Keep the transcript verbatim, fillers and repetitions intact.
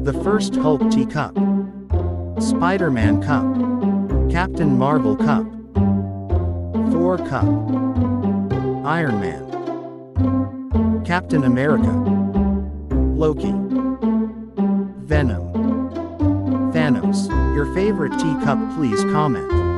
The First Hulk Teacup, Spider-Man Cup, Captain Marvel Cup, Thor Cup, Iron Man, Captain America, Loki, Venom, Thanos. Your favorite teacup, please comment.